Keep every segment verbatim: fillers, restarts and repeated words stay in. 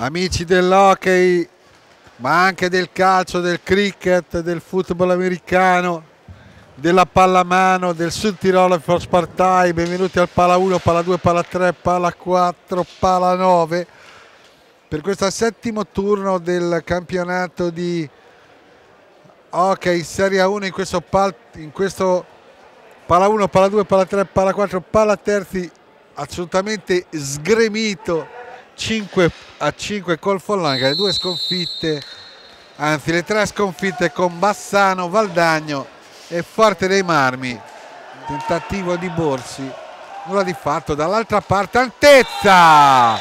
Amici dell'hockey, ma anche del calcio, del cricket, del football americano, della pallamano, del Sud Tirolo for Spartai, benvenuti al Pala uno, Pala due, Pala tre, Pala quattro, Pala nove per questo settimo turno del campionato di hockey Serie uno in questo, pal in questo Pala uno, Pala due, Pala tre, Pala quattro, Pala terzi assolutamente sgremito cinque a cinque col Follonica, le due sconfitte, anzi le tre sconfitte con Bassano, Valdagno e Forte dei Marmi. Tentativo di Borsi, nulla di fatto. Dall'altra parte Antezza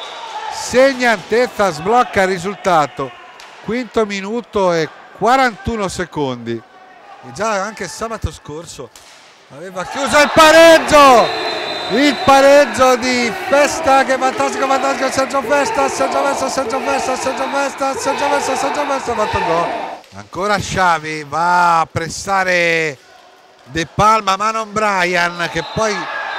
segna, Antezza sblocca il risultato, quinto minuto e quarantuno secondi, e già anche sabato scorso aveva chiuso il pareggio. Il pareggio di Festa, che fantastico, fantastico, Sergio Festa, Sergio Festa, Sergio Festa, Sergio Festa, Sergio Festa, Sergio Festa, ha fatto gol. Ancora Sciavi, va a pressare De Palma, ma non Brian, che poi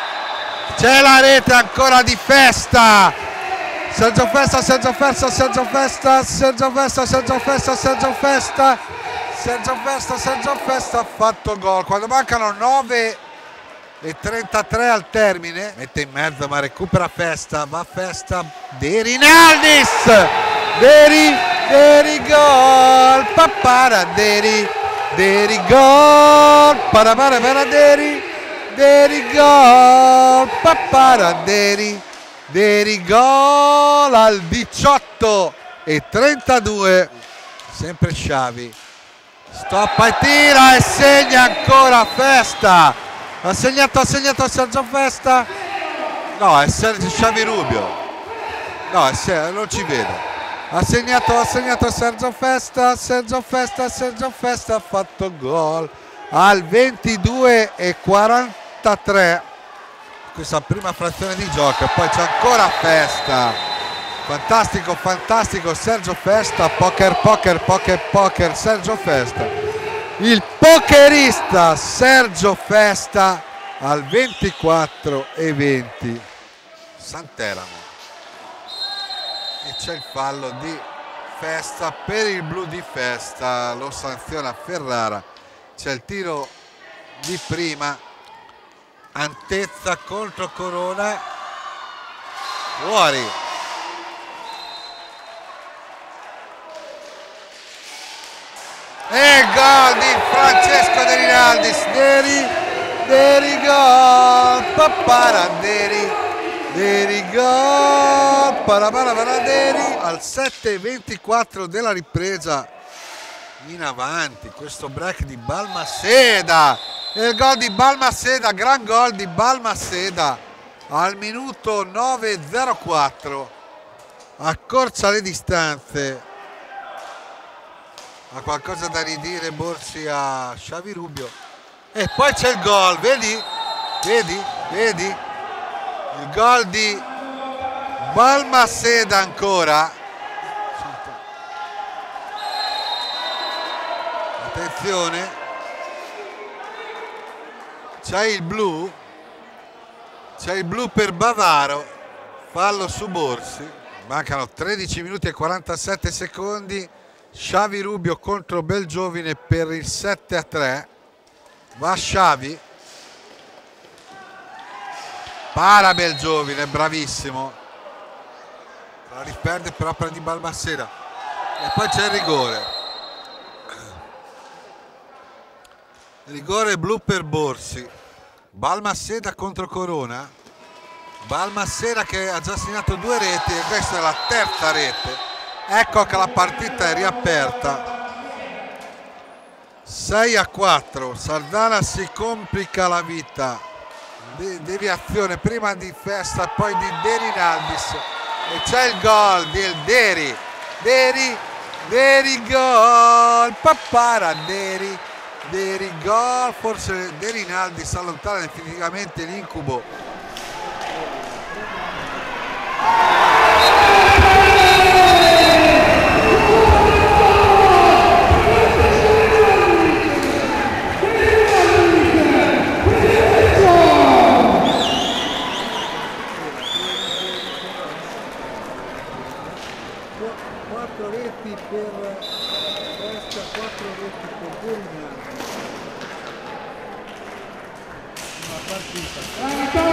c'è la rete ancora di Festa. Sergio Festa, Sergio Festa, Sergio Festa, Sergio Festa, Sergio Festa, Sergio Festa, Sergio Festa, Sergio Festa, ha fatto gol. Quando mancano nove e trentatré al termine, mette in mezzo ma recupera Festa, va Festa, De Rinaldis, Deri, Deri gol, papara Deri, Deri gol, parapara para Deri, Deri gol, papara Deri, Deri gol al diciotto e trentadue, sempre Sciavi, stoppa e tira e segna ancora Festa. Ha segnato, ha segnato Sergio Festa. No, è Sergio Sciavi Rubio. No, è Sergio, non ci vedo. Ha segnato, ha segnato Sergio Festa. Sergio Festa, Sergio Festa ha fatto gol al ventidue e quarantatré. Questa prima frazione di gioco. E poi c'è ancora Festa. Fantastico, fantastico Sergio Festa. Poker, poker, poker, poker. Sergio Festa. Il pokerista Sergio Festa al ventiquattro e venti. Sant'Eramo, e c'è il fallo di Festa per il blu di Festa, lo sanziona Ferrara. C'è il tiro di prima, Antezza contro Corona, fuori. E gol di Francesco De Rinaldis, Deri, Deri gol, papara Deri, Deri gol, parapara para Deri, al sette e ventiquattro della ripresa, in avanti, questo break di Balmaseda, e il gol di Balmaseda, gran gol di Balmaseda, al minuto nove e zero quattro, accorcia le distanze. Ha qualcosa da ridire Borsi a Sciavi Rubio, e poi c'è il gol, vedi, vedi, vedi il gol di Balmaseda ancora. Attenzione, c'è il blu, c'è il blu per Bavaro, fallo su Borsi, mancano tredici minuti e quarantasette secondi. Sciavi Rubio contro Belgiovine per il sette a tre, va Sciavi, para Belgiovine, bravissimo, la riperde per opera di Balmaseda, e poi c'è il rigore, rigore blu per Borsi. Balmaseda contro Corona, Balmaseda che ha già segnato due reti e questa è la terza rete. Ecco che la partita è riaperta, sei a quattro, Sardana si complica la vita, De deviazione prima di Festa poi di De Rinaldis, e c'è il gol del Deri, Deri, Deri gol, papara Deri, Deri gol, forse De Rinaldis allontana definitivamente l'incubo. quattro reti per Brescia, quattro reti per Burignano. Una partita.